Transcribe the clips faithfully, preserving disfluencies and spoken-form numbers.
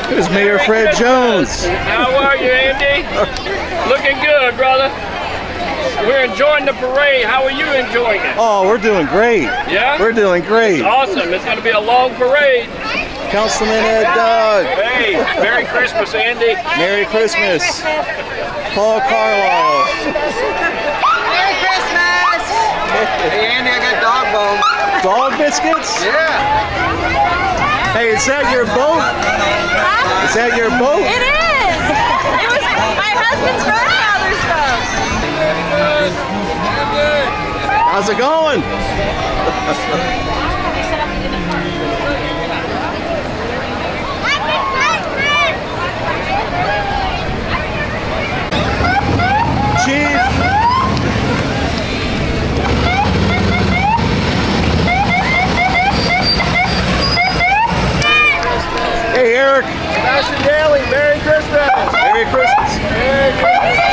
There's Mayor Fred Jones. How are you, Andy? Looking good, brother. We're enjoying the parade. How are you enjoying it? Oh, we're doing great. Yeah? We're doing great. Awesome. It's going to be a long parade. Councilman Ed Doug. Hey, Merry Christmas, Andy. Merry Christmas. Paul Carlisle. Merry Christmas! Hey Andy, I got dog bone. Dog biscuits? Yeah. Hey, is that your boat? Huh? Is that your boat? It is! It was my husband's grandfather's boat. How's it going? Chief. Hey, Eric. Sebastian Daly, Merry Christmas. Merry Christmas. Merry Christmas.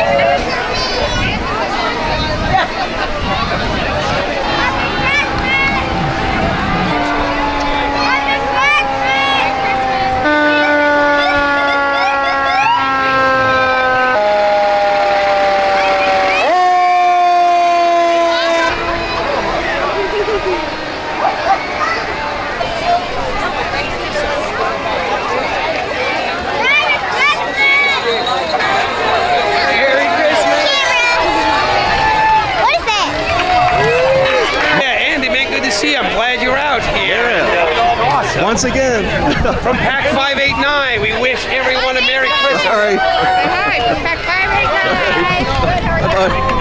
Once again. From Pack five eight nine, we wish everyone a Merry Christmas. All right. Say hi from Pack five eight nine. Bye-bye.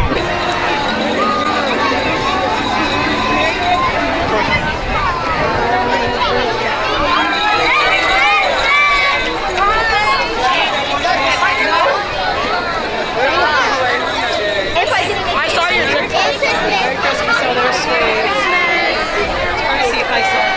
I saw your TikTok. Merry Christmas, so they're sweet. Trying to see if I saw.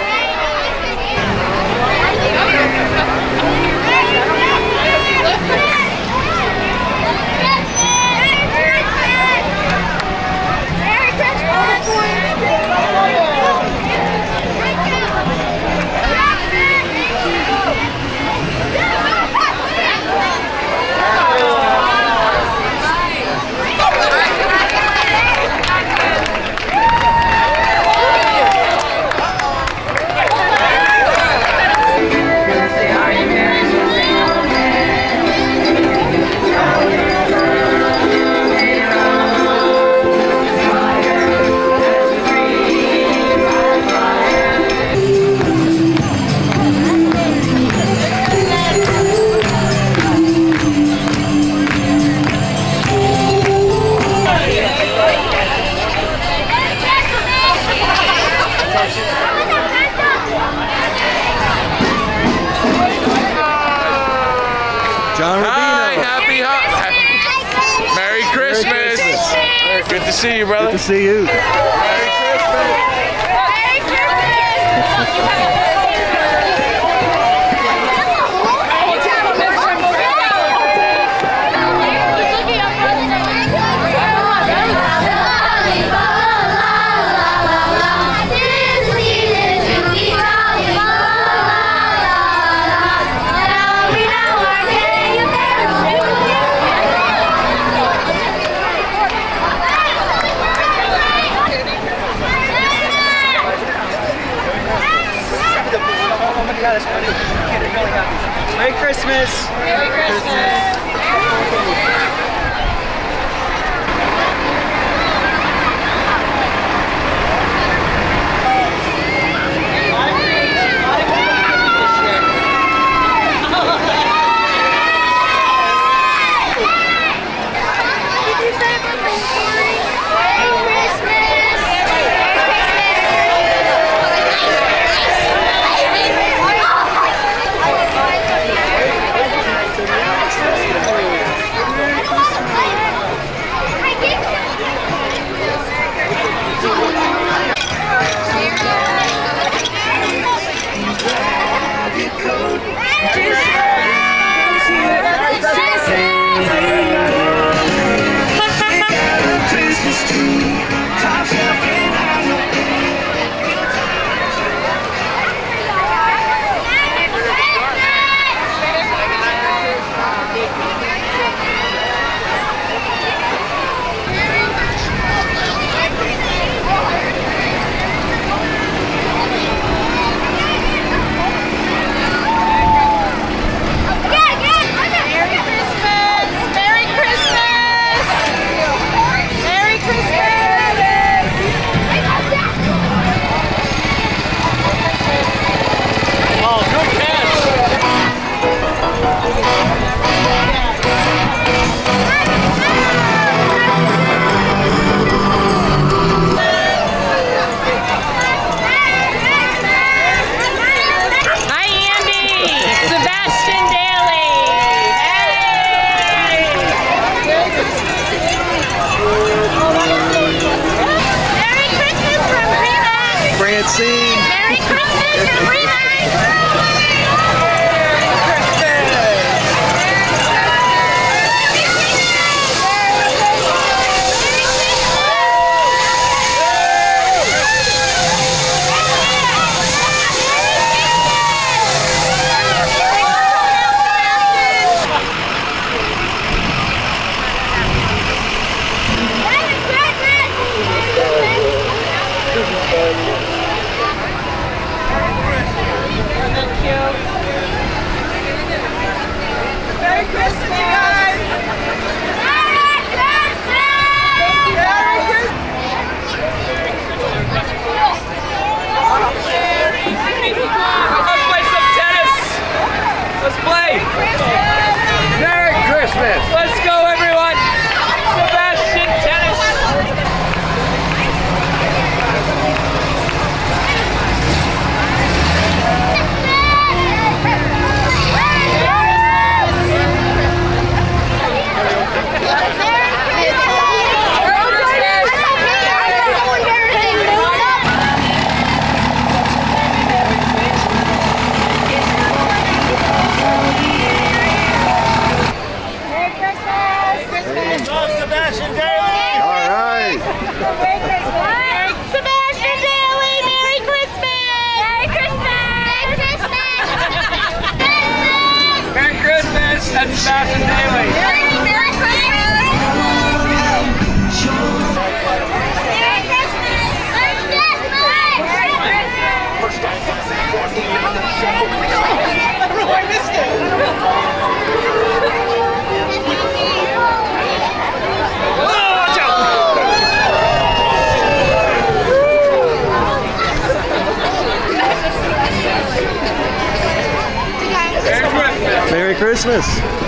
John Rubino. Hi, happy, happy, Merry Christmas. Merry Christmas. Good to see you, brother. Good to see you. Merry Christmas. Merry Christmas! Merry Christmas! Merry Christmas! Merry Christmas. Sebastian Daly. Merry Christmas! Merry Christmas! I missed it. Merry Christmas.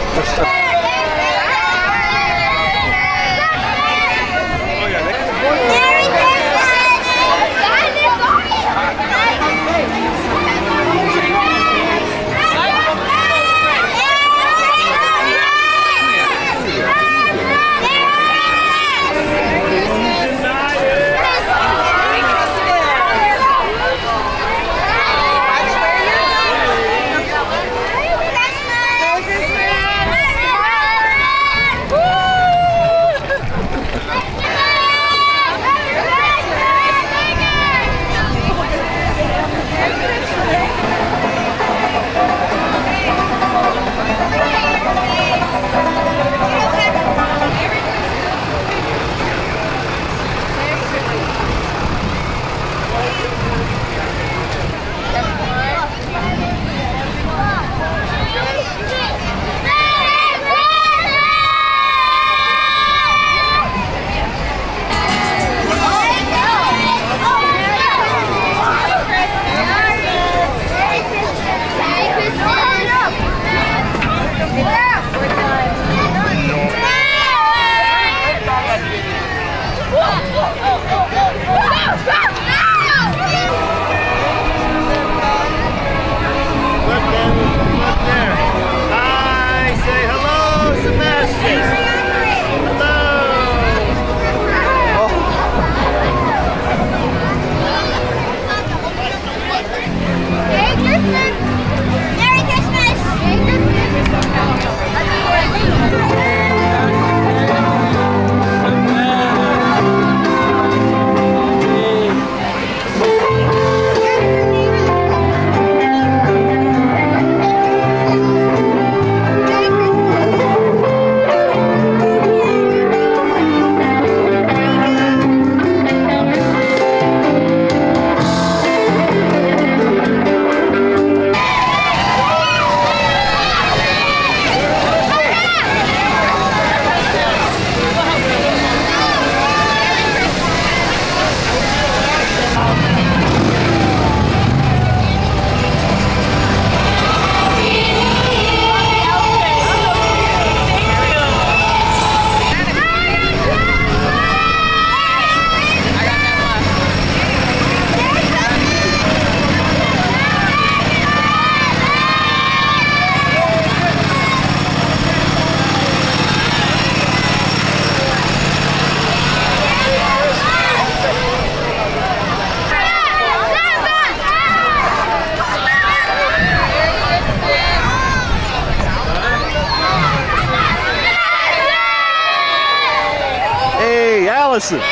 Allison.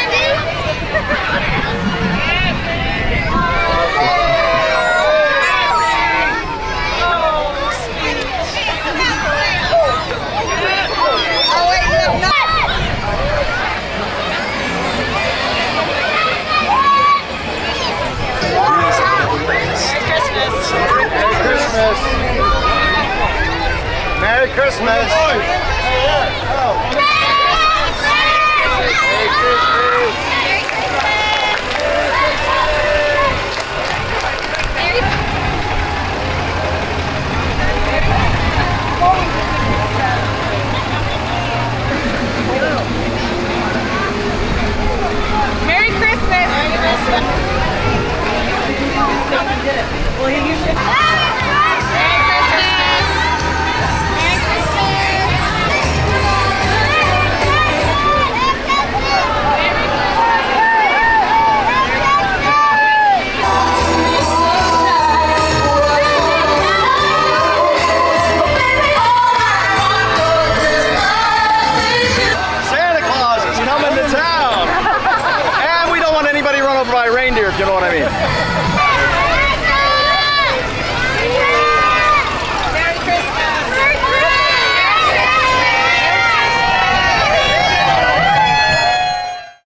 Merry Christmas! Merry Christmas!